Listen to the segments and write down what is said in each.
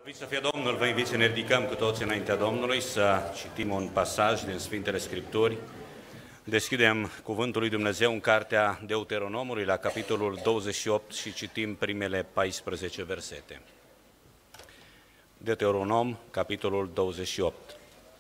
Să fie Domnul, vă invit să ne ridicăm cu toți înaintea Domnului, să citim un pasaj din Sfintele Scripturi. Deschidem Cuvântul lui Dumnezeu în Cartea Deuteronomului, la capitolul 28 și citim primele 14 versete. Deuteronom, capitolul 28.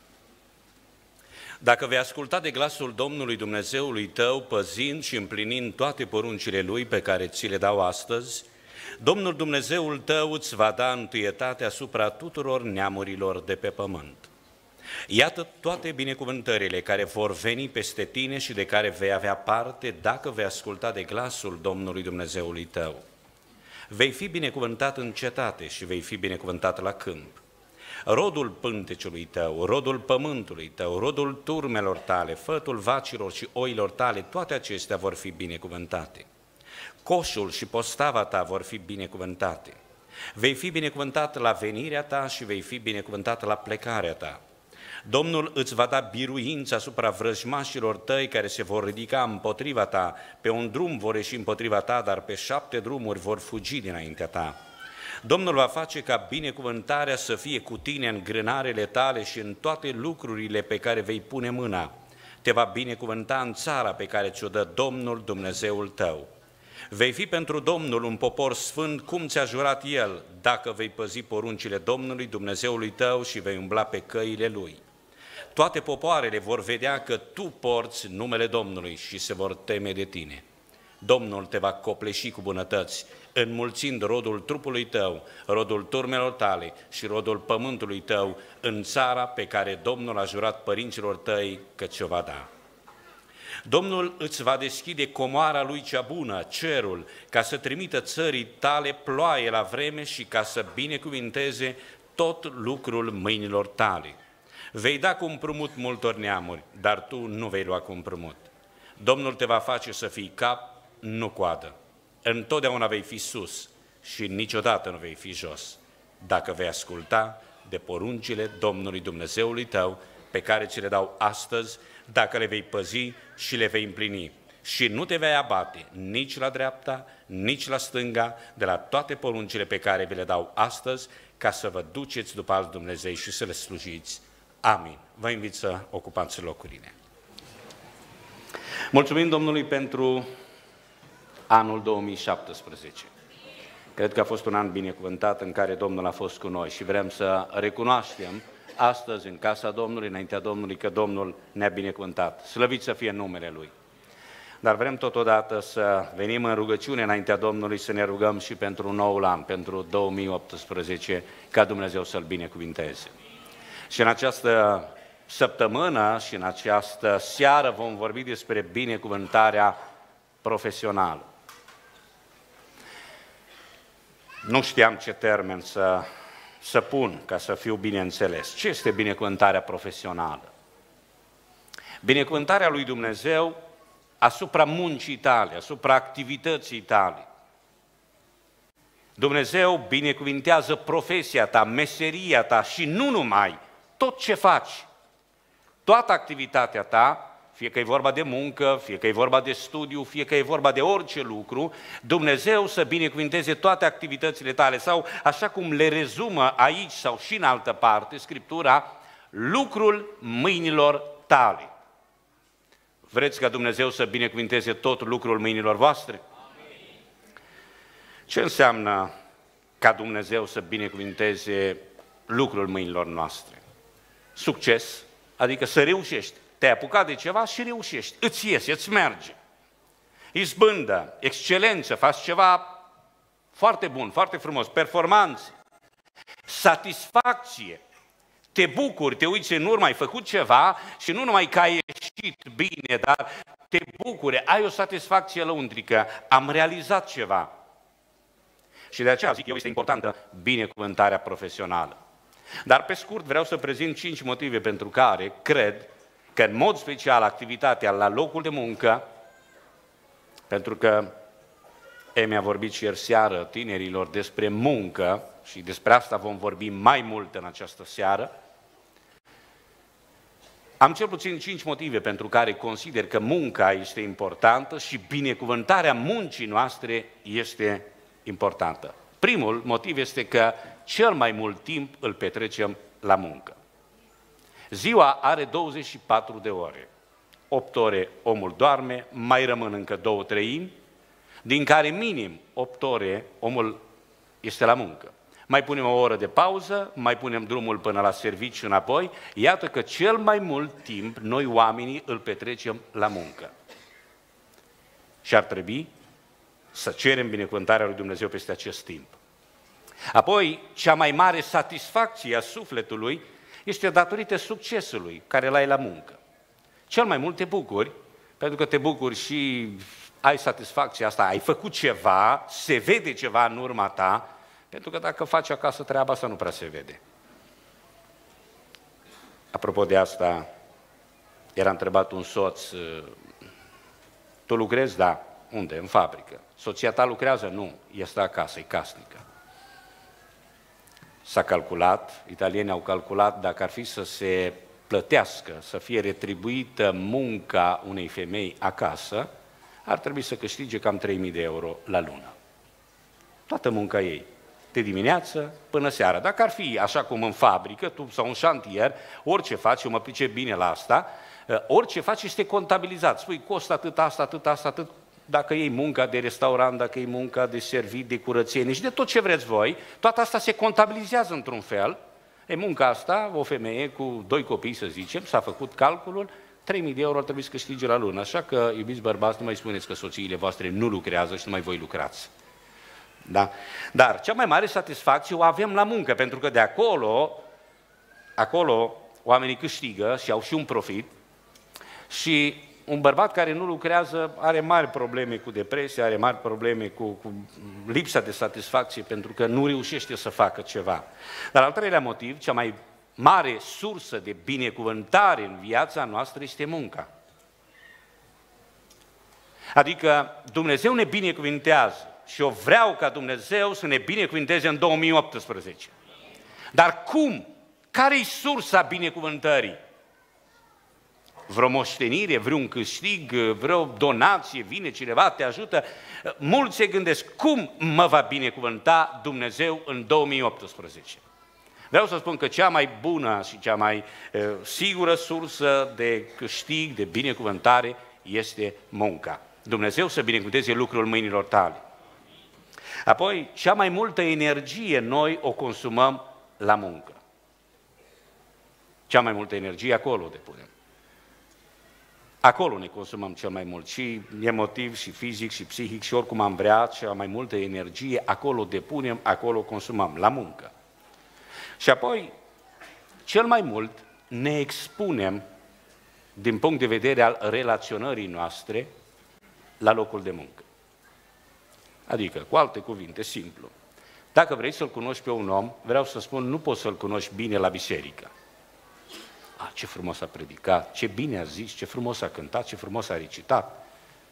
Dacă vei asculta de glasul Domnului Dumnezeului tău, păzind și împlinind toate poruncile Lui pe care ți le dau astăzi, Domnul Dumnezeul tău îți va da întâietate asupra tuturor neamurilor de pe pământ. Iată toate binecuvântările care vor veni peste tine și de care vei avea parte dacă vei asculta de glasul Domnului Dumnezeului tău. Vei fi binecuvântat în cetate și vei fi binecuvântat la câmp. Rodul pânteciului tău, rodul pământului tău, rodul turmelor tale, fătul vacilor și oilor tale, toate acestea vor fi binecuvântate. Coșul și postava ta vor fi binecuvântate. Vei fi binecuvântat la venirea ta și vei fi binecuvântat la plecarea ta. Domnul îți va da biruință asupra vrăjmașilor tăi care se vor ridica împotriva ta. Pe un drum vor ieși împotriva ta, dar pe 7 drumuri vor fugi dinaintea ta. Domnul va face ca binecuvântarea să fie cu tine în grânarele tale și în toate lucrurile pe care vei pune mâna. Te va binecuvânta în țara pe care ți-o dă Domnul Dumnezeul tău. Vei fi pentru Domnul un popor sfânt, cum ți-a jurat El, dacă vei păzi poruncile Domnului Dumnezeului tău și vei umbla pe căile Lui. Toate popoarele vor vedea că tu porți numele Domnului și se vor teme de tine. Domnul te va copleși cu bunătăți, înmulțind rodul trupului tău, rodul turmelor tale și rodul pământului tău în țara pe care Domnul a jurat părinților tăi că ți-o va da. Domnul îți va deschide comoara Lui cea bună, cerul, ca să trimită țării tale ploaie la vreme și ca să binecuvinteze tot lucrul mâinilor tale. Vei da cu împrumut multor neamuri, dar tu nu vei lua cu împrumut. Domnul te va face să fii cap, nu coadă. Întotdeauna vei fi sus și niciodată nu vei fi jos, dacă vei asculta de poruncile Domnului Dumnezeului tău, pe care ți le dau astăzi, dacă le vei păzi și le vei împlini. Și nu te vei abate nici la dreapta, nici la stânga, de la toate poruncile pe care vi le dau astăzi, ca să vă duceți după alt Dumnezeu și să le slujiți. Amin. Vă invit să ocupați locurile. Mulțumim Domnului pentru anul 2017. Cred că a fost un an binecuvântat în care Domnul a fost cu noi și vrem să recunoaștem astăzi în casa Domnului, înaintea Domnului, că Domnul ne-a binecuvântat. Slăvit să fie numele Lui. Dar vrem totodată să venim în rugăciune înaintea Domnului, să ne rugăm și pentru noul an, pentru 2018, ca Dumnezeu să-L binecuvinteze. Și în această săptămână și în această seară vom vorbi despre binecuvântarea profesională. Nu știam ce termen să pun ca să fiu bine înțeles. Ce este binecuvântarea profesională? Binecuvântarea lui Dumnezeu asupra muncii tale, asupra activității tale. Dumnezeu binecuvintează profesia ta, meseria ta și nu numai, tot ce faci, toată activitatea ta, fie că e vorba de muncă, fie că e vorba de studiu, fie că e vorba de orice lucru, Dumnezeu să binecuvinteze toate activitățile tale sau, așa cum le rezumă aici sau și în altă parte, Scriptura, lucrul mâinilor tale. Vreți ca Dumnezeu să binecuvinteze tot lucrul mâinilor voastre? Amin. Ce înseamnă ca Dumnezeu să binecuvinteze lucrul mâinilor noastre? Succes, adică să reușești. Te-ai apucat de ceva și reușești, îți iese, îți merge. Izbândă, excelență, faci ceva foarte bun, foarte frumos, performanțe, satisfacție, te bucuri, te uiți în urmă, ai făcut ceva și nu numai că ai ieșit bine, dar te bucuri, ai o satisfacție lăuntrică, am realizat ceva. Și de aceea zic eu, este importantă binecuvântarea profesională. Dar pe scurt vreau să prezint 5 motive pentru care cred că în mod special activitatea la locul de muncă, pentru că Emi a vorbit și ieri seară tinerilor despre muncă și despre asta vom vorbi mai mult în această seară, am cel puțin 5 motive pentru care consider că munca este importantă și binecuvântarea muncii noastre este importantă. Primul motiv este că cel mai mult timp îl petrecem la muncă. Ziua are 24 de ore. 8 ore omul doarme, mai rămân încă 2/3, din care minim 8 ore omul este la muncă. Mai punem o oră de pauză, mai punem drumul până la serviciu înapoi, iată că cel mai mult timp noi oamenii îl petrecem la muncă. Și ar trebui să cerem binecuvântarea lui Dumnezeu peste acest timp. Apoi, cea mai mare satisfacție a sufletului este datorită succesului care l-ai la muncă. Cel mai mult te bucuri, pentru că te bucuri și ai satisfacția asta, ai făcut ceva, se vede ceva în urma ta, pentru că dacă faci acasă treaba asta nu prea se vede. Apropo de asta, era întrebat un soț, tu lucrezi? Da. Unde? În fabrică. Soția ta lucrează? Nu. Este acasă, e casnică. S-a calculat, italienii au calculat, dacă ar fi să se plătească, să fie retribuită munca unei femei acasă, ar trebui să câștige cam 3.000 de euro la lună. Toată munca ei, de dimineață până seara. Dacă ar fi așa cum în fabrică sau în șantier, orice faci, eu mă pricep bine la asta, orice faci este contabilizat. Spui, costă atât, asta, atât, asta, atât. Dacă iei munca de restaurant, dacă iei munca de servit, de curățenie și de tot ce vreți voi, toată asta se contabilizează într-un fel. E munca asta, o femeie cu 2 copii, să zicem, s-a făcut calculul, 3.000 de euro ar trebui să câștige la lună. Așa că, iubiți bărbați, nu mai spuneți că soțiile voastre nu lucrează și numai voi lucrați. Da? Dar cea mai mare satisfacție o avem la muncă, pentru că de acolo oamenii câștigă și au și un profit și un bărbat care nu lucrează are mari probleme cu depresie, are mari probleme cu lipsa de satisfacție pentru că nu reușește să facă ceva. Dar al treilea motiv, cea mai mare sursă de binecuvântare în viața noastră este munca. Adică Dumnezeu ne binecuvintează și eu vreau ca Dumnezeu să ne binecuvinteze în 2018. Dar cum? Care-i sursa binecuvântării? Vreo moștenire, vreun câștig, vreo donație, vine cineva, te ajută. Mulți se gândesc, cum mă va binecuvânta Dumnezeu în 2018? Vreau să spun că cea mai bună și cea mai sigură sursă de câștig, de binecuvântare, este munca. Dumnezeu să binecuvânteze lucrul mâinilor tale. Apoi, cea mai multă energie noi o consumăm la muncă. Cea mai multă energie acolo depunem. Acolo ne consumăm cel mai mult, și emotiv, și fizic, și psihic, și oricum am vrea, cea mai multă energie, acolo depunem, acolo consumăm, la muncă. Și apoi, cel mai mult ne expunem, din punct de vedere al relaționării noastre, la locul de muncă. Adică, cu alte cuvinte, simplu. Dacă vrei să-l cunoști pe un om, vreau să spun, nu poți să-l cunoști bine la biserică. Ce frumos a predicat, ce bine a zis, ce frumos a cântat, ce frumos a recitat.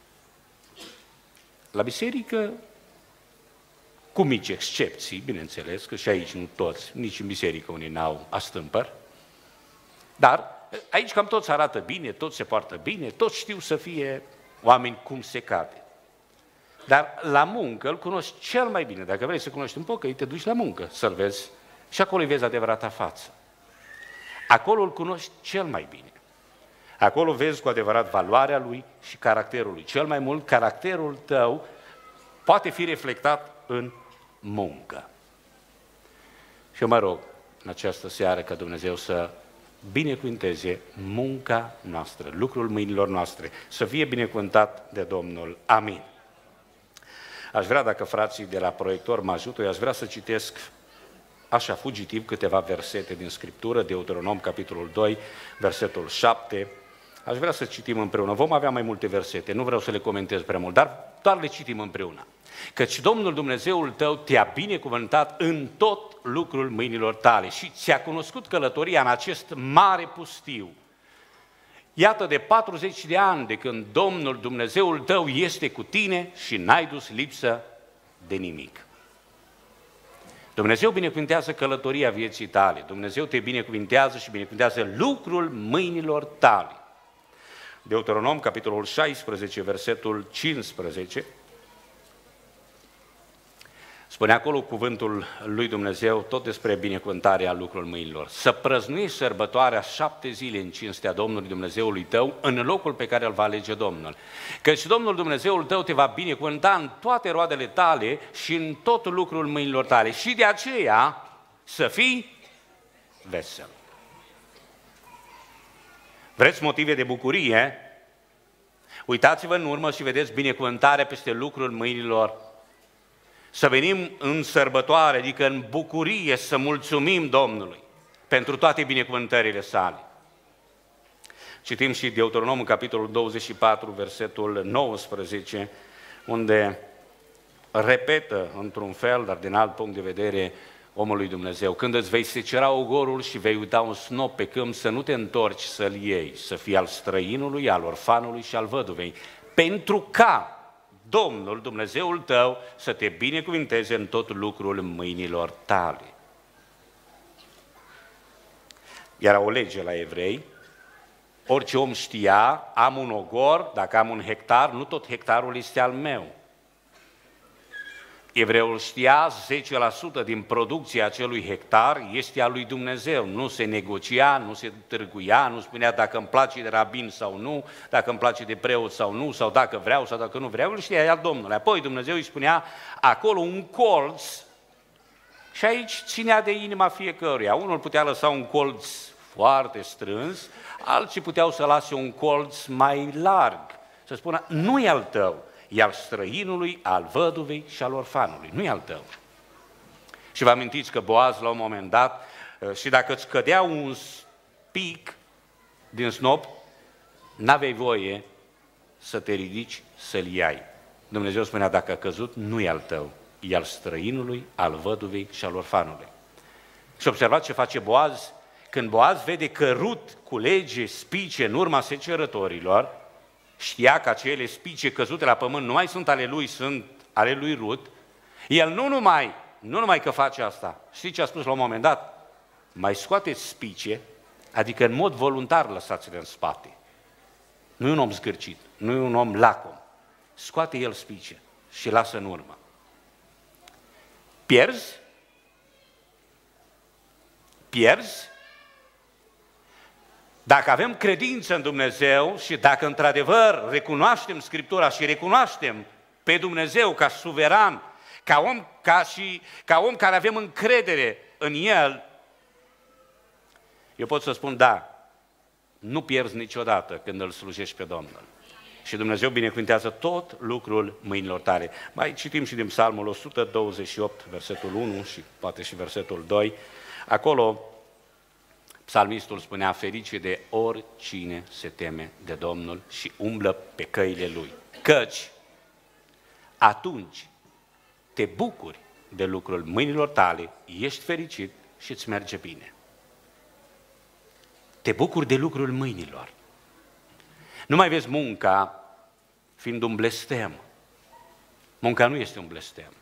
La biserică, cu mici excepții, bineînțeles, că și aici nu toți, nici în biserică unii n-au astâmpăr, dar aici cam toți arată bine, toți se poartă bine, toți știu să fie oameni cum se cade. Dar la muncă îl cunoști cel mai bine. Dacă vrei să cunoști un pocăit, te duci la muncă să-l vezi și acolo îi vezi adevărata față. Acolo îl cunoști cel mai bine. Acolo vezi cu adevărat valoarea lui și caracterul lui. Cel mai mult, caracterul tău poate fi reflectat în muncă. Și eu mă rog în această seară ca Dumnezeu să binecuvânteze munca noastră, lucrul mâinilor noastre, să fie binecuvântat de Domnul. Amin. Aș vrea, dacă frații de la proiector mă ajută, eu aș vrea să citesc așa, fugitiv, câteva versete din Scriptură, Deuteronom, capitolul 2, versetul 7. Aș vrea să citim împreună. Vom avea mai multe versete, nu vreau să le comentez prea mult, dar doar le citim împreună. Căci Domnul Dumnezeul tău te-a binecuvântat în tot lucrul mâinilor tale și ți-a cunoscut călătoria în acest mare pustiu. Iată, de 40 de ani de când Domnul Dumnezeul tău este cu tine și n-ai dus lipsă de nimic. Dumnezeu binecuvintează călătoria vieții tale, Dumnezeu te binecuvintează și binecuvintează lucrul mâinilor tale. Deuteronom, capitolul 16, versetul 15, Spune acolo cuvântul lui Dumnezeu tot despre binecuvântarea lucrurilor mâinilor. Să prăznuiești sărbătoarea 7 zile în cinstea Domnului Dumnezeului tău în locul pe care îl va alege Domnul. Căci Domnul Dumnezeul tău te va binecuvânta în toate roadele tale și în tot lucrul mâinilor tale. Și de aceea să fii vesel. Vreți motive de bucurie? Uitați-vă în urmă și vedeți binecuvântarea peste lucrul mâinilor. Să venim în sărbătoare, adică în bucurie, să mulțumim Domnului pentru toate binecuvântările sale. Citim și Deuteronomul, capitolul 24, versetul 19, unde repetă într-un fel, dar din alt punct de vedere, omul lui Dumnezeu: când îți vei secera ogorul și vei uita un snop pe câmp, să nu te întorci să-l iei, să fii al străinului, al orfanului și al văduvei, pentru ca Domnul Dumnezeul tău să te binecuvinteze în tot lucrul mâinilor tale. Era o lege la evrei, orice om știa: am un ogor, dacă am un hectar, nu tot hectarul este al meu. Evreul știa, 10% din producția acelui hectar este a lui Dumnezeu. Nu se negocia, nu se târguia, nu spunea dacă îmi place de rabin sau nu, dacă îmi place de preot sau nu, sau dacă vreau sau dacă nu vreau, îl știa al Domnului. Apoi Dumnezeu îi spunea acolo un colț și aici ținea de inima fiecăruia. Unul putea lăsa un colț foarte strâns, alții puteau să lase un colț mai larg, să spună: nu e al tău, e al străinului, al văduvei și al orfanului, nu e al tău. Și vă amintiți că Boaz, la un moment dat, și dacă îți cădea un pic din snop, n-aveai voie să te ridici să-l iai. Dumnezeu spunea: dacă a căzut, nu e al tău, e al străinului, al văduvei și al orfanului. Și observați ce face Boaz. Când Boaz vede că Rut culege spice în urma secerătorilor, știa că acele spice căzute la pământ nu mai sunt ale lui, sunt ale lui Rut. El nu numai că face asta, știți ce a spus la un moment dat? Mai scoateți spice, adică în mod voluntar lăsați-le în spate. Nu e un om zgârcit, nu e un om lacom. Scoate el spice și lasă în urmă. Pierzi? Dacă avem credință în Dumnezeu și dacă într-adevăr recunoaștem Scriptura și recunoaștem pe Dumnezeu ca suveran, ca om care avem încredere în El, eu pot să spun: da, nu pierzi niciodată când îl slujești pe Domnul. Și Dumnezeu binecuvintează tot lucrul mâinilor tale. Mai citim și din Psalmul 128, versetul 1 și poate și versetul 2. Acolo psalmistul spunea: ferice de oricine se teme de Domnul și umblă pe căile Lui, căci atunci te bucuri de lucrul mâinilor tale, ești fericit și îți merge bine. Te bucuri de lucrul mâinilor. Nu mai vezi munca fiind un blestem. Munca nu este un blestem.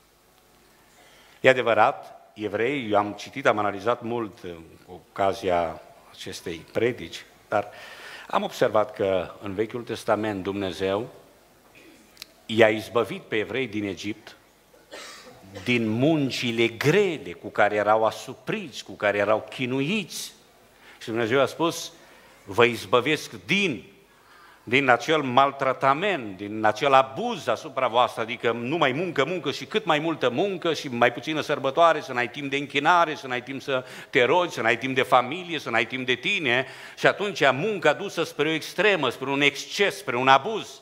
E adevărat, evrei, eu am citit, am analizat mult cu ocazia acestei predici, dar am observat că în Vechiul Testament Dumnezeu i-a izbăvit pe evrei din Egipt din muncile grele cu care erau asupriți, cu care erau chinuiți. Și Dumnezeu a spus: vă izbăvesc din acel maltratament, din acel abuz asupra voastră, adică numai muncă și cât mai multă muncă și mai puțină sărbătoare, să n-ai timp de închinare, să n-ai timp să te rogi, să n-ai timp de familie, să n-ai timp de tine. Și atunci munca dusă spre o extremă, spre un exces, spre un abuz.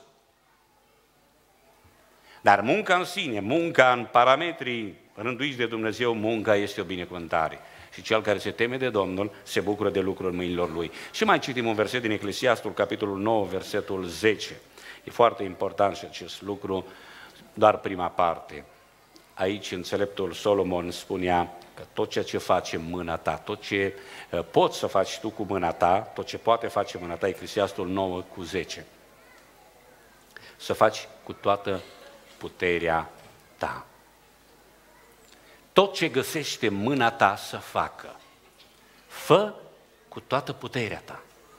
Dar munca în sine, munca în parametrii rânduiți de Dumnezeu, munca este o binecuvântare. Și cel care se teme de Domnul se bucură de lucrul mâinilor lui. Și mai citim un verset din Eclesiastul, capitolul 9, versetul 10. E foarte important și acest lucru, doar prima parte. Aici înțeleptul Solomon spunea că tot ceea ce face mâna ta, tot ce poți să faci tu cu mâna ta, tot ce poate face mâna ta, Eclesiastul 9 cu 10. Să faci cu toată puterea ta. Tot ce găsește mâna ta să facă, fă cu toată puterea ta.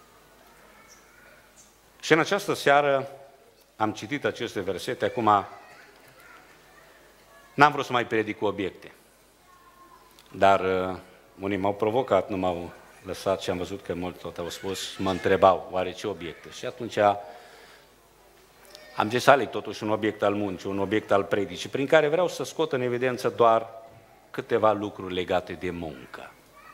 Și în această seară am citit aceste versete, acum N-am vrut să mai predic cu obiecte, dar unii m-au provocat, nu m-au lăsat și am văzut că mulți tot au spus, mă întrebau, oare ce obiecte? Și atunci am zis să aleg totuși un obiect al muncii, un obiect al predicii, prin care vreau să scot în evidență doar câteva lucruri legate de muncă.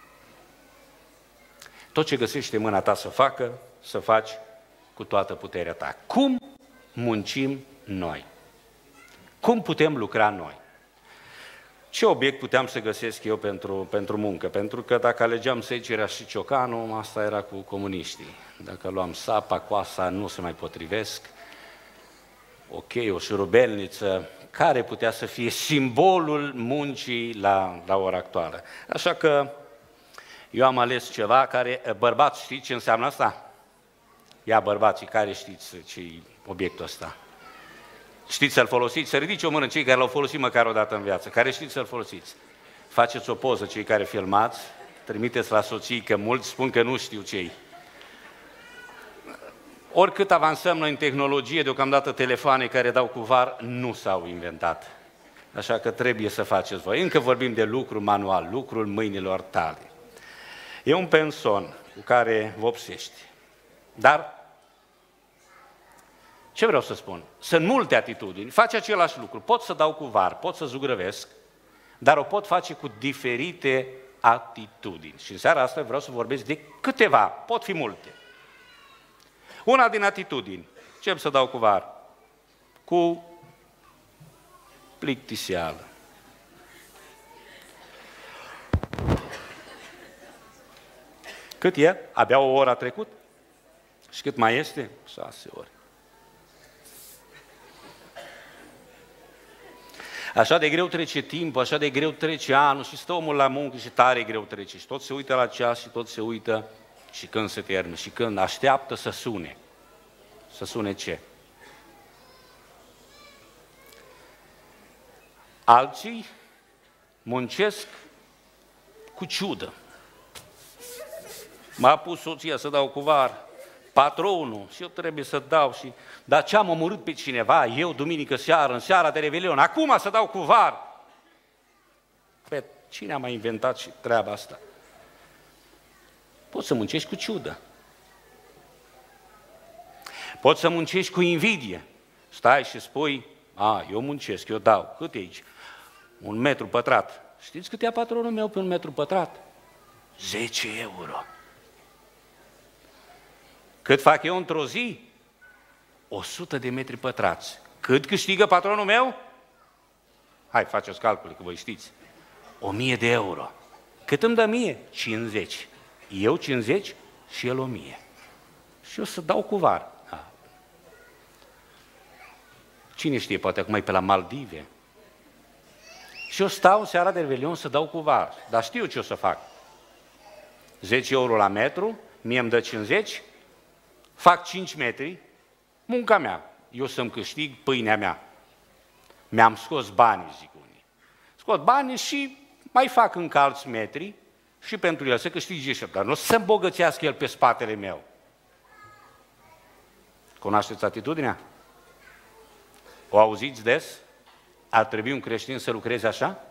Tot ce găsește mâna ta să facă, să faci cu toată puterea ta. Cum muncim noi? Cum putem lucra noi? Ce obiect puteam să găsesc eu pentru muncă? Pentru că dacă alegeam secerea și ciocanul, asta era cu comuniștii. Dacă luam sapa, coasa, nu se mai potrivesc. Ok, o șurubelniță, care putea să fie simbolul muncii la ora actuală. Așa că eu am ales ceva care, bărbați, știți ce înseamnă asta? Ia bărbații, care știți ce-i obiectul ăsta? Știți să-l folosiți? Să ridice o mână cei care l-au folosit măcar o dată în viață. Care știți să-l folosiți? Faceți o poză, cei care filmați, trimiteți la soții, că mulți spun că nu știu ce-i. Oricât avansăm noi în tehnologie, deocamdată telefoane care dau cu var nu s-au inventat. Așa că trebuie să faceți voi. Încă vorbim de lucru manual, lucrul mâinilor tale. E un penson cu care vopsești. Dar ce vreau să spun? Sunt multe atitudini, faci același lucru, pot să dau cu var, pot să zugrăvesc, dar o pot face cu diferite atitudini. Și în seara asta vreau să vorbesc de câteva, pot fi multe. Una din atitudini, încep să dau cu var, cu plictiseală. Cât e? Abia o oră a trecut? Și cât mai este? 6 ore. Așa de greu trece timpul, așa de greu trece anul și stă omul la muncă și tare greu trece. Și tot se uită la ceas și tot se uită și când se termină și când așteaptă să sune. Să sune ce? Alții muncesc cu ciudă. M-a pus soția să dau cu var, patronul, și eu trebuie să dau și... Dar ce am omorât pe cineva, eu, duminică seară, în seara de Revelion, acum să dau cu var? Pe cine a mai inventat și treaba asta? Poți să muncești cu ciudă. Poți să muncești cu invidie. Stai și spui, eu muncesc, eu dau. Cât e aici? 1 metru pătrat. Știți cât ia patronul meu pe 1 metru pătrat? 10 euro. Cât fac eu într-o zi? 100 de metri pătrați. Cât câștigă patronul meu? Hai, faceți calcule, că voi știți. 1000 de euro. Cât îmi dă mie? 50. Eu 50 și el 1000. Și eu să dau cu var. Cine știe, poate acum e pe la Maldive. Și eu stau seara de Revelion să dau cu var. Dar știu ce o să fac. 10 euro la metru, mie îmi dă 50, fac 5 metri, munca mea. Eu să-mi câștig pâinea mea. Mi-am scos banii, zic unii. Scot banii și mai fac încă alți metri și pentru el să câștige și dar nu să îmbogățească el pe spatele meu. Cunoașteți atitudinea? O auziți des? Ar trebui un creștin să lucreze așa?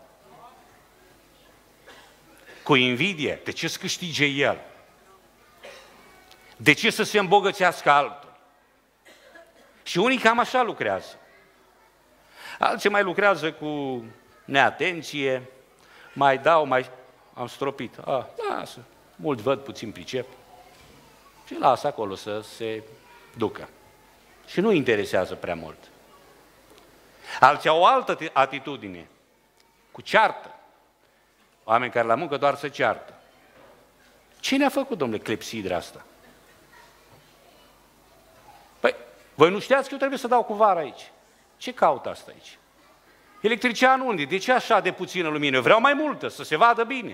Cu invidie. De ce să câștige el? De ce să se îmbogățească altul? Și unii cam așa lucrează. Alții mai lucrează cu neatenție, mai dau, mai... Am stropit. Lasă, mulți văd, puțin pricep. Și lasă acolo să se ducă. Și nu interesează prea mult. Alții au o altă atitudine, cu ceartă. Oameni care la muncă doar se ceartă. Cine a făcut, domnule, clepsidra asta? Păi, voi nu știați că eu trebuie să dau cu var aici. Ce caută asta aici? Electricianul unde? De ce așa de puțină lumină? Eu vreau mai multă, să se vadă bine.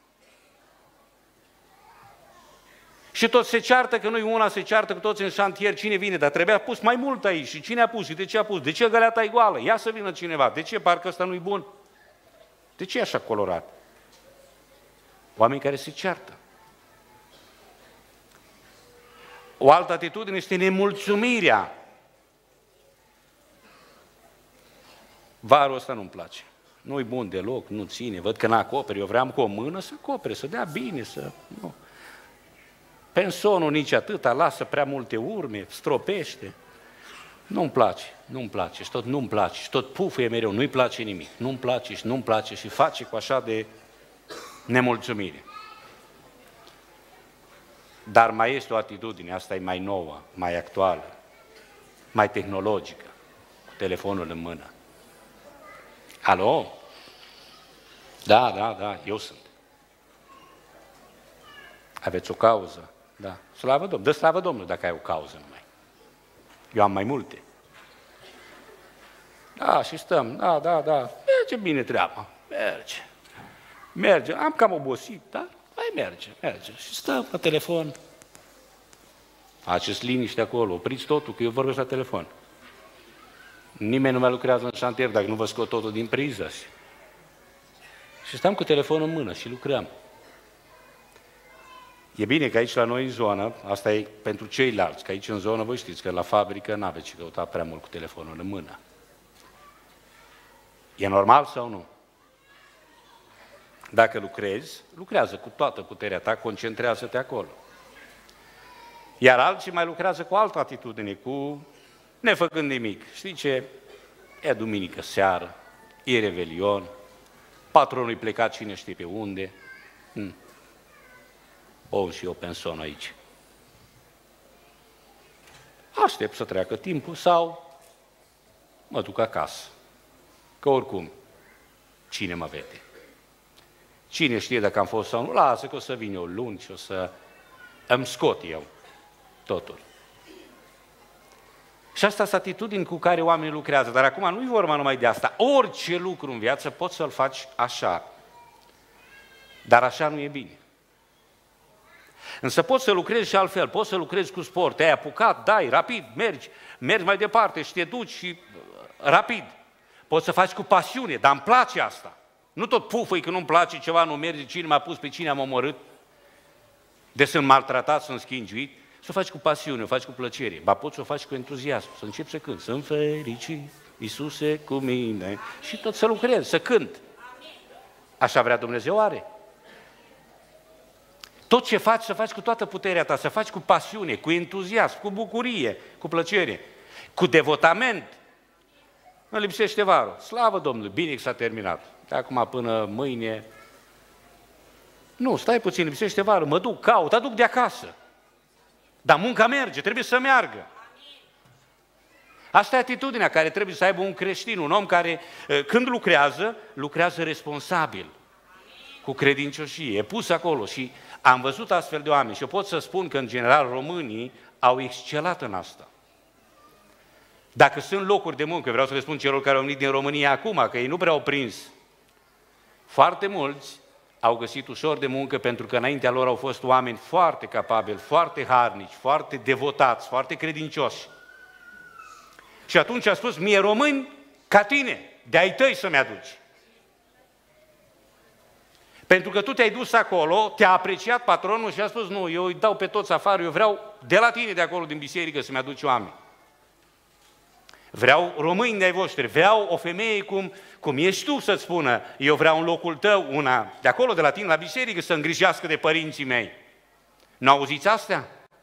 Și tot se ceartă, că noi una se ceartă cu toți în șantier, cine vine, dar trebuia pus mai mult aici. Și cine a pus? Și de ce a pus? De ce găleata e goală? Ia să vină cineva. De ce? Parcă ăsta nu-i bun. De ce e așa colorat? Oameni care se ceartă. O altă atitudine este nemulțumirea. Varul ăsta nu-mi place. Nu-i bun deloc, nu ține, văd că n-acoperi, eu vreau cu o mână să acopere, să dea bine, să... Nu. Pensonul nici atâta, lasă prea multe urme, stropește. Nu-mi place, nu-mi place și tot nu-mi place și tot pufăie mereu, nu-i place nimic, nu-mi place și nu-mi place și face cu așa de nemulțumire. Dar mai este o atitudine, asta e mai nouă, mai actuală, mai tehnologică, cu telefonul în mână. Alo? Da, eu sunt. Aveți o cauză? Da. Slavă Domnului, dă slavă Domnului dacă ai o cauză numai. Eu am mai multe. Da, și stăm, da, merge bine treaba, merge, am cam obosit, dar mai merge. Și stăm la telefon. Faceți liniște acolo, opriți totul, că eu vorbesc la telefon. Nimeni nu mai lucrează în șantier dacă nu vă scot totul din priză. Și stăm cu telefonul în mână și lucrăm. E bine că aici la noi în zonă, asta e pentru ceilalți, că aici în zonă voi știți că la fabrică n-aveți ce căuta prea mult cu telefonul în mână. E normal sau nu? Dacă lucrezi, lucrează cu toată puterea ta, concentrează-te acolo. Iar alții mai lucrează cu altă atitudine, cu nefăcând nimic. Știi ce? E duminică seară, e revelion, patronul-i plecat cine știe pe unde. Și eu pension aici. Aștept să treacă timpul sau mă duc acasă. Că oricum, cine mă vede? Cine știe dacă am fost sau nu? Lasă că o să vin eu luni și o să îmi scot eu totul. Și asta sunt atitudini cu care oamenii lucrează. Dar acum nu-i vorba numai de asta. Orice lucru în viață poți să-l faci așa. Dar așa nu e bine. Însă poți să lucrezi și altfel, poți să lucrezi cu sport, te-ai apucat, dai, rapid, mergi mai departe și te duci și rapid. Poți să faci cu pasiune, dar îmi place asta. Nu tot pufăi că nu-mi place ceva, nu merge, cine m-a pus, pe cine am omorât, de sunt maltratat, sunt schingiuit. Să o faci cu pasiune, o faci cu plăcere, ba poți să o faci cu entuziasm, să începi să cânti, sunt fericit, Iisuse cu mine, și tot să lucrezi, să cânt. Așa vrea Dumnezeu, are. Tot ce faci, să faci cu toată puterea ta, să faci cu pasiune, cu entuziasm, cu bucurie, cu plăcere, cu devotament. Îmi lipsește varul. Slavă Domnului, bine că s-a terminat. De acum până mâine... Nu, stai puțin, lipsește varul, mă duc, caut, aduc de acasă. Dar munca merge, trebuie să meargă. Asta e atitudinea care trebuie să aibă un creștin, un om care, când lucrează, lucrează responsabil, cu credincioșie, e pus acolo și am văzut astfel de oameni și eu pot să spun că, în general, românii au excelat în asta. Dacă sunt locuri de muncă, vreau să le spun celor care au venit din România acum, că ei nu prea au prins, foarte mulți au găsit ușor de muncă pentru că înaintea lor au fost oameni foarte capabili, foarte harnici, foarte devotați, foarte credincioși. Și atunci a spus, mie români ca tine, de-ai tăi să-mi aduci. Pentru că tu te-ai dus acolo, te-a apreciat patronul și a spus, nu, eu îi dau pe toți afară, eu vreau de la tine de acolo din biserică să-mi aduci oameni. Vreau români de-ai voștri, vreau o femeie cum ești tu să-ți spună, eu vreau în locul tău una de acolo, de la tine, la biserică, să îngrijească de părinții mei. N-auziți astea?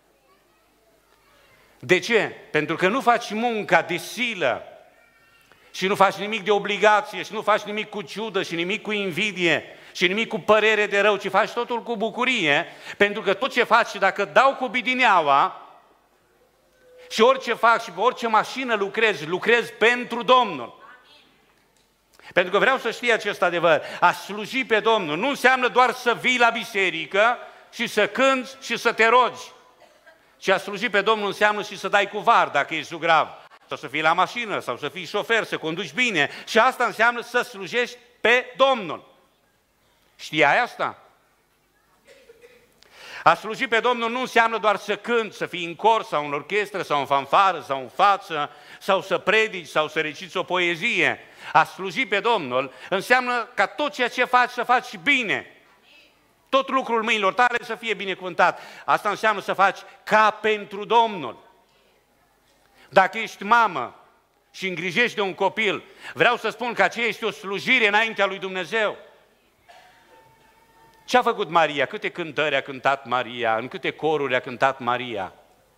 De ce? Pentru că nu faci munca de silă și nu faci nimic de obligație și nu faci nimic cu ciudă și nimic cu invidie și nimic cu părere de rău, ci faci totul cu bucurie, pentru că tot ce faci și dacă dau cu bidineaua și orice fac și pe orice mașină lucrezi pentru Domnul. Pentru că vreau să știi acest adevăr, a sluji pe Domnul nu înseamnă doar să vii la biserică și să cânți și să te rogi, ci a sluji pe Domnul înseamnă și să dai cu var dacă ești zugrav, sau să fii la mașină, sau să fii șofer, să conduci bine, și asta înseamnă să slujești pe Domnul. Știai asta? A sluji pe Domnul nu înseamnă doar să cânți, să fii în cor sau în orchestră sau în fanfară sau în față sau să predici sau să reciți o poezie. A sluji pe Domnul înseamnă ca tot ceea ce faci să faci bine. Tot lucrul mâinilor tale să fie binecuvântat. Asta înseamnă să faci ca pentru Domnul. Dacă ești mamă și îngrijești de un copil, vreau să spun că aceea este o slujire înaintea lui Dumnezeu. Ce a făcut Maria? Câte cântări a cântat Maria? În câte coruri a cântat Maria?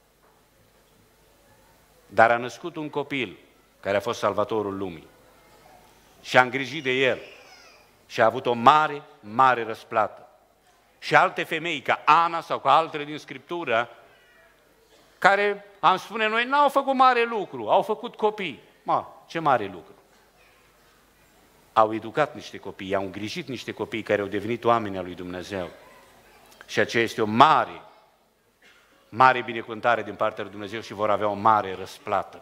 Dar a născut un copil care a fost salvatorul lumii și a îngrijit de el și a avut o mare, mare răsplată. Și alte femei, ca Ana sau ca altele din Scriptură, care, am spune noi, n-au făcut mare lucru, au făcut copii. Ce mare lucru! Au educat niște copii, au îngrijit niște copii care au devenit oameni al lui Dumnezeu. Și aceea este o mare, mare binecuvântare din partea lui Dumnezeu și vor avea o mare răsplată.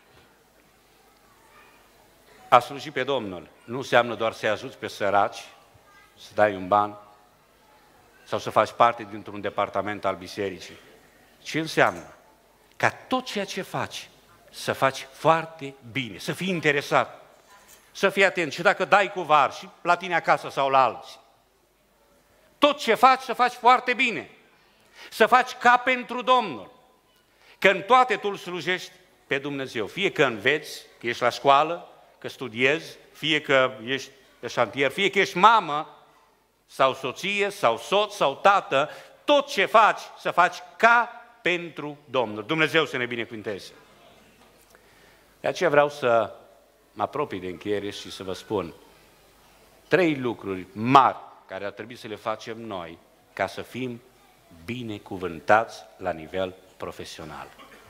A sluji pe Domnul nu înseamnă doar să-i ajuți pe săraci, să dai un ban sau să faci parte dintr-un departament al bisericii. Ce înseamnă? Ca tot ceea ce faci, să faci foarte bine, să fii interesat, să fii atent și dacă dai cu var și la tine acasă sau la alții. Tot ce faci, să faci foarte bine, să faci ca pentru Domnul, că în toate tu îl slujești pe Dumnezeu, fie că înveți, că ești la școală, că studiezi, fie că ești pe șantier, fie că ești mamă sau soție sau soț sau tată, tot ce faci, să faci ca pentru Domnul. Dumnezeu să ne binecuvânteze. De aceea vreau să mă apropii de încheiere și să vă spun 3 lucruri mari care ar trebui să le facem noi ca să fim binecuvântați la nivel profesional.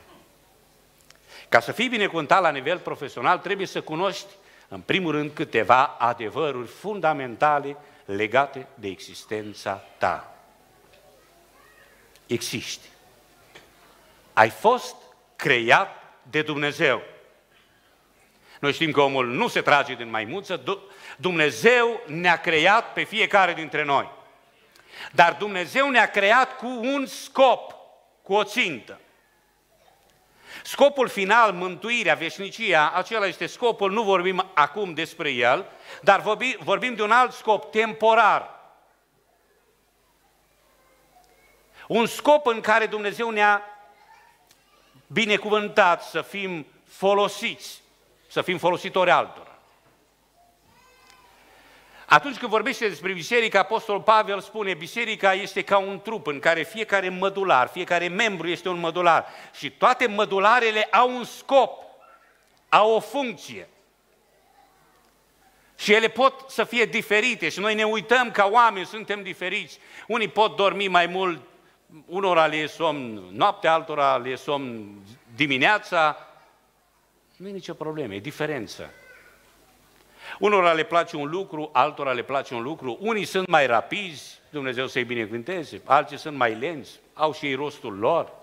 Ca să fii binecuvântat la nivel profesional, trebuie să cunoști, în primul rând, câteva adevăruri fundamentale legate de existența ta. Existi. Ai fost creat de Dumnezeu. Noi știm că omul nu se trage din maimuță, Dumnezeu ne-a creat pe fiecare dintre noi. Dar Dumnezeu ne-a creat cu un scop, cu o țintă. Scopul final, mântuirea, veșnicia, acela este scopul, nu vorbim acum despre el, dar vorbim de un alt scop, temporar. Un scop în care Dumnezeu ne-a binecuvântat să fim folosiți, să fim folositori altora. Atunci când vorbește despre biserică, Apostolul Pavel spune, biserica este ca un trup în care fiecare mădular, fiecare membru este un mădular și toate mădularele au un scop, au o funcție. Și ele pot să fie diferite și noi ne uităm ca oameni, suntem diferiți. Unii pot dormi mai mult, unora le e somn noaptea, altora le e somn dimineața. Nu e nicio problemă, e diferență. Unora le place un lucru, altora le place un lucru. Unii sunt mai rapizi, Dumnezeu să-i binecuvânteze, alții sunt mai lenți, au și ei rostul lor.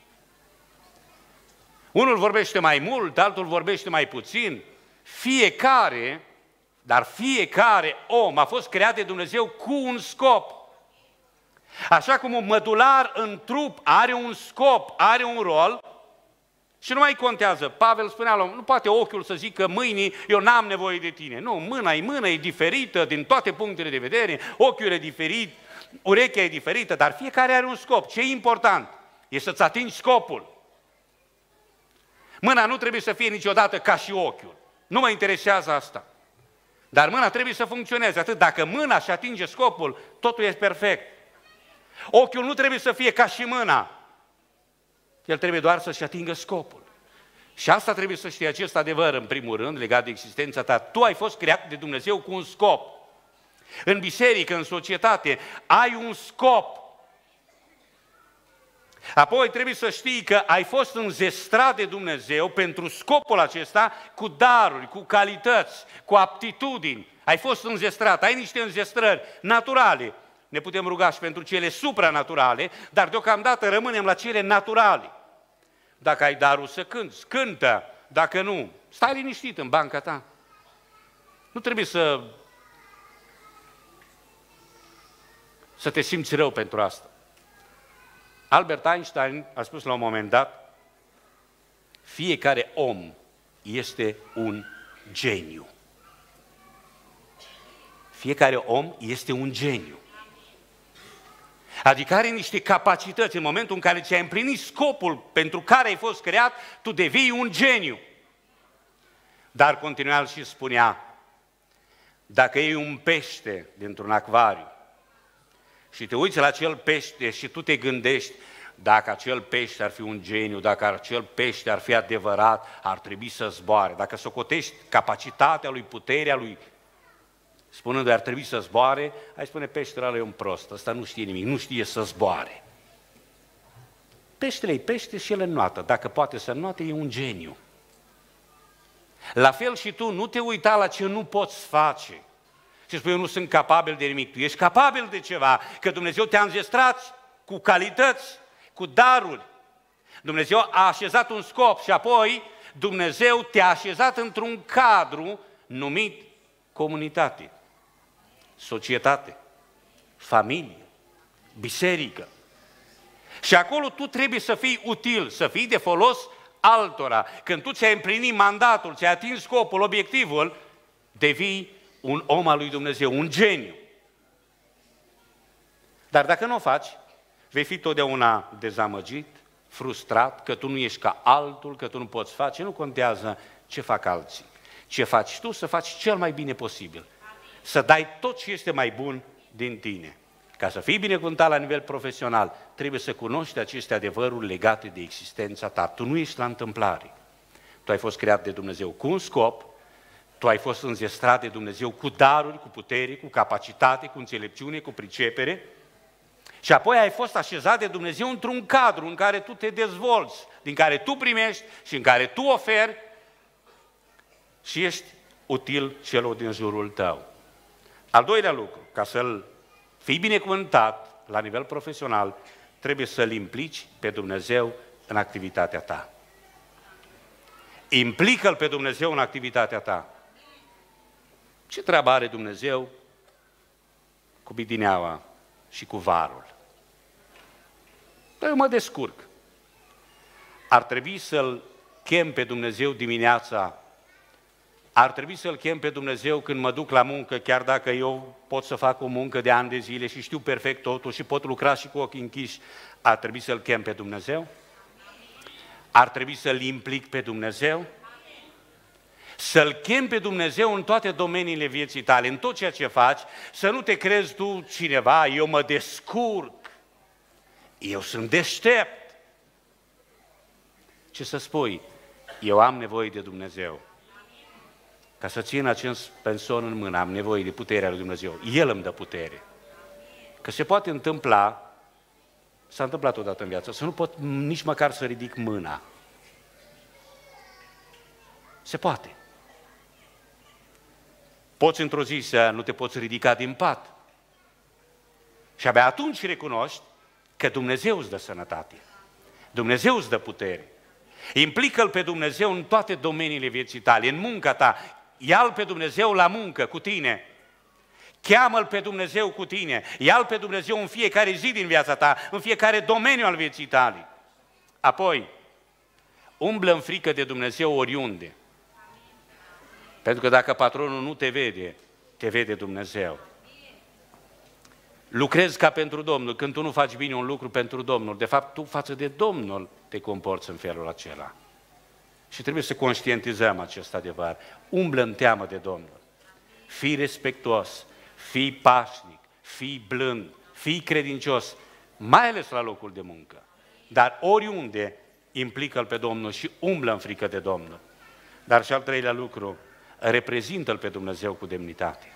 Unul vorbește mai mult, altul vorbește mai puțin. Fiecare, dar fiecare om a fost creat de Dumnezeu cu un scop. Așa cum un mădular în trup are un scop, are un rol, și nu mai contează. Pavel spunea, nu poate ochiul să zică mâinii, eu n-am nevoie de tine. Nu, mâna e diferită din toate punctele de vedere, ochiul e diferit, urechea e diferită, dar fiecare are un scop. Ce e important? E să-ți atingi scopul. Mâna nu trebuie să fie niciodată ca și ochiul. Nu mă interesează asta. Dar mâna trebuie să funcționeze. Atât dacă mâna își atinge scopul, totul e perfect. Ochiul nu trebuie să fie ca și mâna. El trebuie doar să-și atingă scopul. Și asta trebuie să știi, acest adevăr, în primul rând, legat de existența ta. Tu ai fost creat de Dumnezeu cu un scop. În biserică, în societate, ai un scop. Apoi trebuie să știi că ai fost înzestrat de Dumnezeu pentru scopul acesta cu daruri, cu calități, cu aptitudini. Ai fost înzestrat, ai niște înzestrări naturale. Ne putem ruga și pentru cele supranaturale, dar deocamdată rămânem la cele naturale. Dacă ai darul să cânți, cântă. Dacă nu, stai liniștit în banca ta. Nu trebuie să te simți rău pentru asta. Albert Einstein a spus la un moment dat, fiecare om este un geniu. Fiecare om este un geniu. Adică are niște capacități. În momentul în care ți-ai împlinit scopul pentru care ai fost creat, tu devii un geniu. Dar continua el și spunea, dacă iei un pește dintr-un acvariu și te uiți la acel pește și tu te gândești, dacă acel pește ar fi un geniu, dacă acel pește ar fi adevărat, ar trebui să zboare. Dacă socotești capacitatea lui, puterea lui, spunându-i ar trebui să zboare, ai spune peștele ăla e un prost, ăsta nu știe nimic, nu știe să zboare. Peștele e pește și el înnoată, dacă poate să înnoate, e un geniu. La fel și tu, nu te uita la ce nu poți face și spui, eu nu sunt capabil de nimic, tu ești capabil de ceva, că Dumnezeu te-a înzestrat cu calități, cu daruri. Dumnezeu a așezat un scop și apoi Dumnezeu te-a așezat într-un cadru numit comunitate, societate, familie, biserică. Și acolo tu trebuie să fii util, să fii de folos altora. Când tu ți-ai împlinit mandatul, ți-ai atins scopul, obiectivul, devii un om al lui Dumnezeu, un geniu. Dar dacă nu o faci, vei fi totdeauna dezamăgit, frustrat, că tu nu ești ca altul, că tu nu poți face, nu contează ce fac alții. Ce faci tu, să faci cel mai bine posibil. Să dai tot ce este mai bun din tine. Ca să fii binecuvântat la nivel profesional, trebuie să cunoști aceste adevăruri legate de existența ta. Tu nu ești la întâmplare. Tu ai fost creat de Dumnezeu cu un scop, tu ai fost înzestrat de Dumnezeu cu daruri, cu putere, cu capacitate, cu înțelepciune, cu pricepere și apoi ai fost așezat de Dumnezeu într-un cadru în care tu te dezvolți, din care tu primești și în care tu oferi și ești util celor din jurul tău. Al doilea lucru, ca să-l fii binecuvântat la nivel profesional, trebuie să-L implici pe Dumnezeu în activitatea ta. Implică-L pe Dumnezeu în activitatea ta. Ce treabă are Dumnezeu cu bidineaua și cu varul? Eu mă descurc. Ar trebui să-L chem pe Dumnezeu dimineața, ar trebui să-L chem pe Dumnezeu când mă duc la muncă, chiar dacă eu pot să fac o muncă de ani de zile și știu perfect totul și pot lucra și cu ochii închiși, ar trebui să-L chem pe Dumnezeu? Ar trebui să-L implic pe Dumnezeu? Să-L chem pe Dumnezeu în toate domeniile vieții tale, în tot ceea ce faci, să nu te crezi tu cineva, eu mă descurc, eu sunt deștept. Ce să spui? Eu am nevoie de Dumnezeu. Ca să țin acest pension în mână, am nevoie de puterea lui Dumnezeu. El îmi dă putere. Că se poate întâmpla, s-a întâmplat odată în viață, să nu pot nici măcar să ridic mâna. Se poate. Poți într-o zi să nu te poți ridica din pat. Și abia atunci recunoști că Dumnezeu îți dă sănătate. Dumnezeu îți dă putere. Implică-L pe Dumnezeu în toate domeniile vieții tale, în munca ta. Ia-L pe Dumnezeu la muncă cu tine. Cheamă-L pe Dumnezeu cu tine. Ia-L pe Dumnezeu în fiecare zi din viața ta, în fiecare domeniu al vieții tale. Apoi, umblă în frică de Dumnezeu oriunde. Pentru că dacă patronul nu te vede, te vede Dumnezeu. Lucrezi ca pentru Domnul. Când tu nu faci bine un lucru pentru Domnul, de fapt tu față de Domnul te comporți în felul acela. Și trebuie să conștientizăm acest adevăr. Umblă în teamă de Domnul. Fii respectuos, fii pașnic, fii blând, fii credincios, mai ales la locul de muncă. Dar oriunde implică-L pe Domnul și umblă în frică de Domnul. Dar și al treilea lucru, reprezintă-L pe Dumnezeu cu demnitate.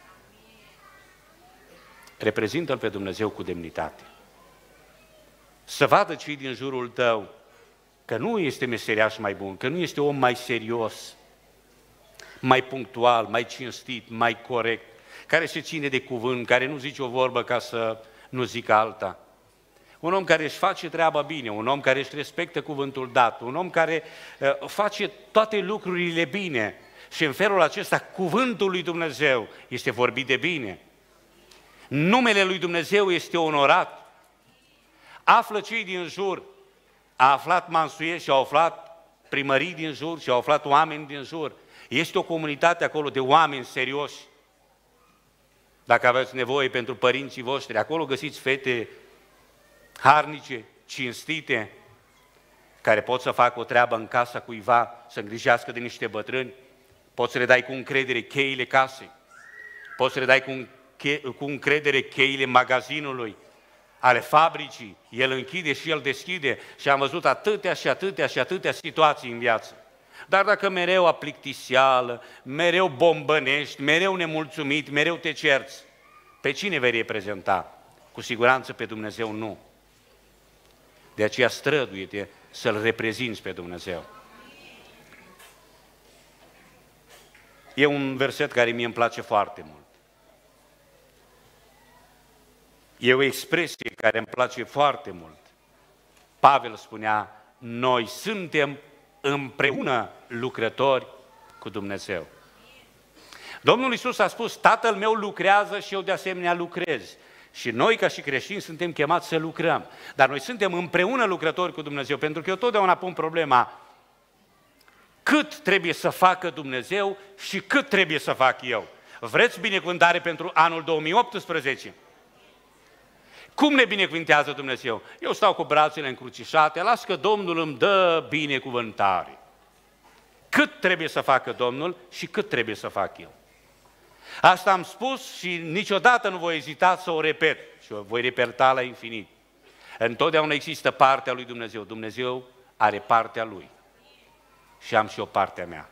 Reprezintă-L pe Dumnezeu cu demnitate. Să vadă cei din jurul tău că nu este meseriaș mai bun, că nu este om mai serios, mai punctual, mai cinstit, mai corect, care se ține de cuvânt, care nu zice o vorbă ca să nu zică alta. Un om care își face treaba bine, un om care își respectă cuvântul dat, un om care face toate lucrurile bine și în felul acesta cuvântul lui Dumnezeu este vorbit de bine. Numele lui Dumnezeu este onorat. Află cei din jur, a aflat Mansuie și au aflat primării din jur și au aflat oameni din jur. Este o comunitate acolo de oameni serioși. Dacă aveți nevoie pentru părinții voștri, acolo găsiți fete harnice, cinstite, care pot să facă o treabă în casa cuiva, să îngrijească de niște bătrâni. Poți să le dai cu încredere cheile casei, poți să le dai cu încredere cheile magazinului, ale fabricii, el închide și el deschide și am văzut atâtea și atâtea și atâtea situații în viață. Dar dacă mereu aplictiseală, mereu bombănești, mereu nemulțumit, mereu te cerți, pe cine vei reprezenta? Cu siguranță pe Dumnezeu nu. De aceea străduie-te să-L reprezinți pe Dumnezeu. E un verset care mie îmi place foarte mult. E o expresie care îmi place foarte mult. Pavel spunea, noi suntem împreună lucrători cu Dumnezeu. Domnul Iisus a spus, Tatăl meu lucrează și eu de asemenea lucrez. Și noi, ca și creștini, suntem chemați să lucrăm. Dar noi suntem împreună lucrători cu Dumnezeu, pentru că eu totdeauna pun problema, cât trebuie să facă Dumnezeu și cât trebuie să fac eu. Vreți binecuvântare pentru anul 2018? Cum ne binecuvântează Dumnezeu? Eu stau cu brațele încrucișate, las că Domnul îmi dă binecuvântare. Cât trebuie să facă Domnul și cât trebuie să fac eu. Asta am spus și niciodată nu voi ezita să o repet și o voi repeta la infinit. Întotdeauna există partea lui Dumnezeu. Dumnezeu are partea Lui și am și o partea mea.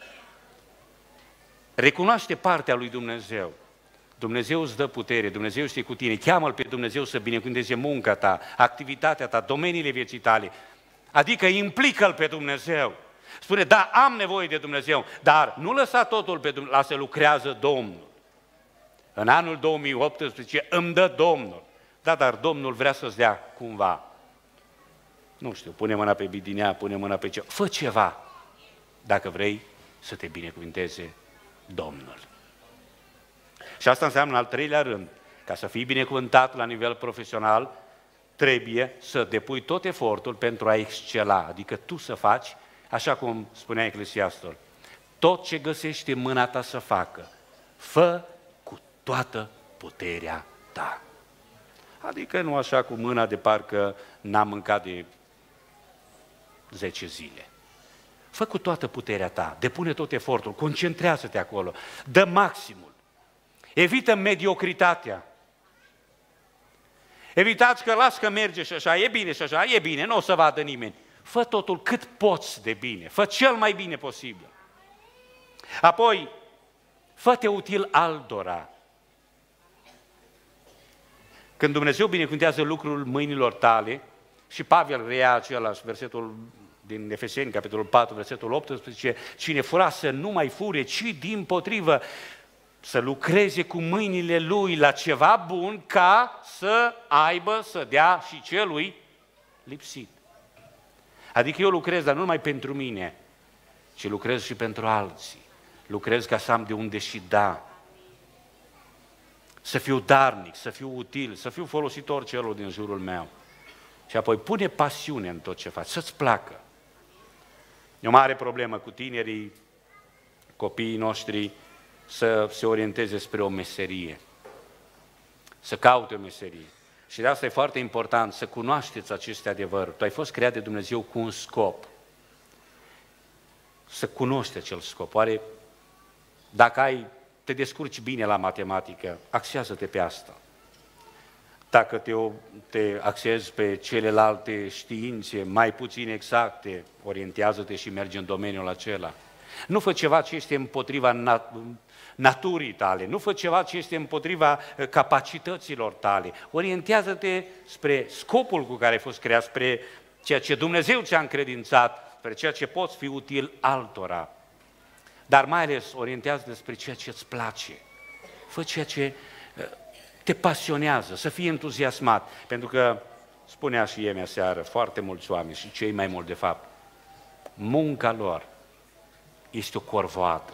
Recunoaște partea lui Dumnezeu. Dumnezeu îți dă putere, Dumnezeu este cu tine. Cheamă-L pe Dumnezeu să binecuvânteze munca ta, activitatea ta, domeniile vieții tale. Adică implică-L pe Dumnezeu. Spune, da, am nevoie de Dumnezeu, dar nu lăsa totul pe Dumnezeu, lasă, lucrează Domnul. În anul 2018 îmi dă Domnul. Da, dar Domnul vrea să-ți dea cumva. Nu știu, pune mâna pe bidinea, pune mâna pe ceva. Fă ceva, dacă vrei să te binecuvânteze Domnul. Și asta înseamnă, în al treilea rând, ca să fii binecuvântat la nivel profesional, trebuie să depui tot efortul pentru a excela, adică tu să faci, așa cum spunea Eclesiastul, tot ce găsești în mâna ta să facă, fă cu toată puterea ta. Adică nu așa cu mâna de parcă n-am mâncat de 10 zile. Fă cu toată puterea ta, depune tot efortul, concentrează-te acolo, dă maximul. Evită mediocritatea. Evitați că las că merge și așa, e bine și așa, e bine, nu o să vadă nimeni. Fă totul cât poți de bine, fă cel mai bine posibil. Apoi, fă-te util altora. Când Dumnezeu binecuvântează lucrul mâinilor tale, și Pavel reia același versetul din Efeseni, capitolul 4, versetul 18, cine fura să nu mai fure, ci dimpotrivă, să lucreze cu mâinile lui la ceva bun ca să aibă, să dea și celui lipsit. Adică eu lucrez, dar nu numai pentru mine, ci lucrez și pentru alții. Lucrez ca să am de unde și da. Să fiu darnic, să fiu util, să fiu folositor celor din jurul meu. Și apoi pune pasiune în tot ce faci, să-ți placă. E o mare problemă cu tinerii, copiii noștri, să se orienteze spre o meserie, să caute o meserie. Și de asta e foarte important să cunoașteți aceste adevăruri. Tu ai fost creat de Dumnezeu cu un scop. Să cunoști acel scop. Oare dacă te descurci bine la matematică, axează-te pe asta. Dacă te axezi pe celelalte științe mai puțin exacte, orientează-te și mergi în domeniul acela. Nu fă ceva ce este împotriva naturii tale, nu fă ceva ce este împotriva capacităților tale. Orientează-te spre scopul cu care ai fost creat, spre ceea ce Dumnezeu ți-a încredințat, spre ceea ce poți fi util altora. Dar mai ales orientează-te spre ceea ce îți place. Fă ceea ce te pasionează, să fii entuziasmat. Pentru că, spunea și Iemea seară, foarte mulți oameni și cei mai mulți de fapt, munca lor este o corvoadă.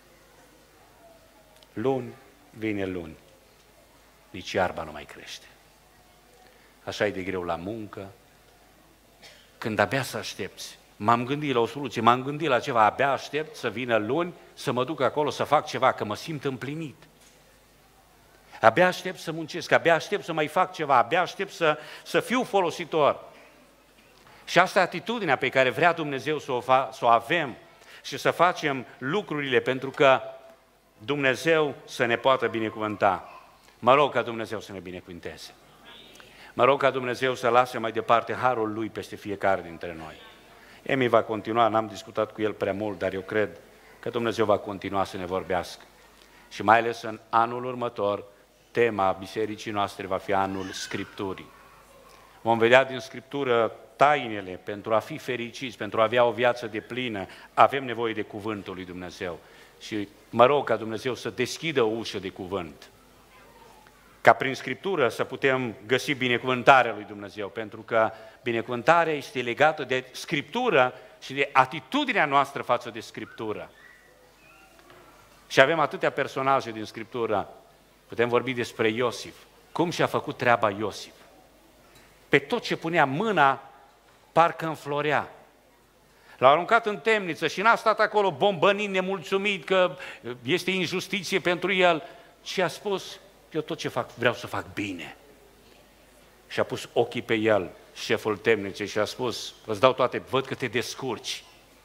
Luni vine luni, nici iarba nu mai crește. Așa e de greu la muncă, când abia să aștepți. M-am gândit la o soluție, m-am gândit la ceva, abia aștept să vină luni, să mă duc acolo să fac ceva, că mă simt împlinit. Abia aștept să muncesc, abia aștept să mai fac ceva, abia aștept să fiu folositor. Și asta e atitudinea pe care vrea Dumnezeu să o avem, și să facem lucrurile pentru că Dumnezeu să ne poată binecuvânta. Mă rog ca Dumnezeu să ne binecuvânteze. Mă rog ca Dumnezeu să lase mai departe harul Lui peste fiecare dintre noi. Emi va continua, n-am discutat cu el prea mult, dar eu cred că Dumnezeu va continua să ne vorbească. Și mai ales în anul următor, tema bisericii noastre va fi anul Scripturii. Vom vedea din Scriptură tainele pentru a fi fericiți, pentru a avea o viață deplină, avem nevoie de cuvântul lui Dumnezeu. Și mă rog ca Dumnezeu să deschidă o ușă de cuvânt, ca prin Scriptură să putem găsi binecuvântarea lui Dumnezeu, pentru că binecuvântarea este legată de Scriptură și de atitudinea noastră față de Scriptură. Și avem atâtea personaje din Scriptură, putem vorbi despre Iosif, cum și-a făcut treaba Iosif. Pe tot ce punea mâna, parcă înflorea. L-au aruncat în temniță și n-a stat acolo bombănind, nemulțumit că este injustiție pentru el, ci a spus, eu tot ce fac, vreau să fac bine. Și a pus ochii pe el, șeful temniței, și a spus, îți dau toate, văd că te descurci.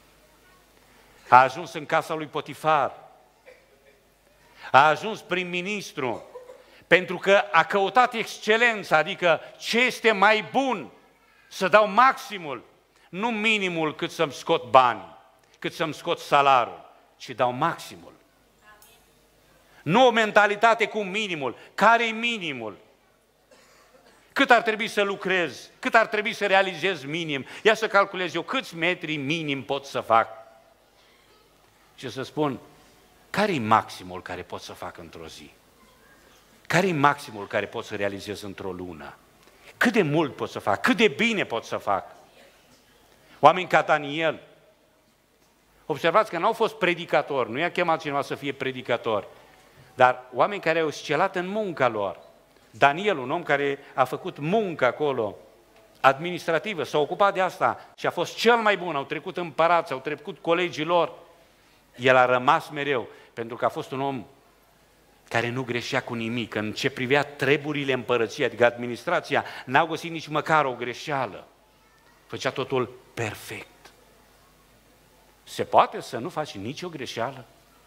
A ajuns în casa lui Potifar, a ajuns prim-ministru, pentru că a căutat excelența, adică ce este mai bun, să dau maximul, nu minimul cât să-mi scot bani, cât să-mi scot salariul, ci dau maximul. Nu o mentalitate cu minimul. Care-i minimul? Cât ar trebui să lucrez? Cât ar trebui să realizez minim? Ia să calculez eu câți metri minim pot să fac. Și să spun, care-i maximul care pot să fac într-o zi? Care-i maximul care pot să realizez într-o lună? Cât de mult pot să fac? Cât de bine pot să fac? Oameni ca Daniel, observați că n-au fost predicatori, nu i-a chemat cineva să fie predicatori, dar oameni care au excelat în munca lor. Daniel, un om care a făcut muncă acolo, administrativă, s-a ocupat de asta și a fost cel mai bun, au trecut împărați, au trecut colegii lor. El a rămas mereu, pentru că a fost un om care nu greșea cu nimic. În ce privea treburile împărăției, adică administrația, n-au găsit nici măcar o greșeală. Făcea totul perfect. Se poate să nu faci nicio greșeală?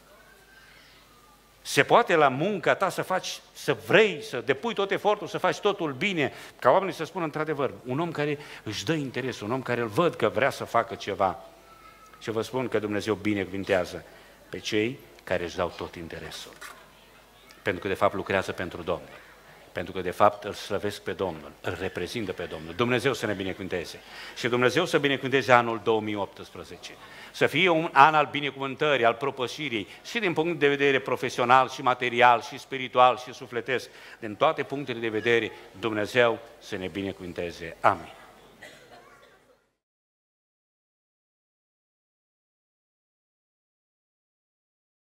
Se poate la munca ta să faci, să vrei, să depui tot efortul, să faci totul bine, ca oamenii să spună într-adevăr, un om care își dă interes, un om care îl văd că vrea să facă ceva. Și vă spun că Dumnezeu binecuvintează pe cei care își dau tot interesul. Pentru că de fapt lucrează pentru Domnul. Pentru că de fapt îl slăvesc pe Domnul, îl reprezintă pe Domnul. Dumnezeu să ne binecuvânteze. Și Dumnezeu să binecuvânteze anul 2018. Să fie un an al binecuvântării, al propășirii, și din punct de vedere profesional, și material, și spiritual, și sufletesc. Din toate punctele de vedere, Dumnezeu să ne binecuvânteze. Amin.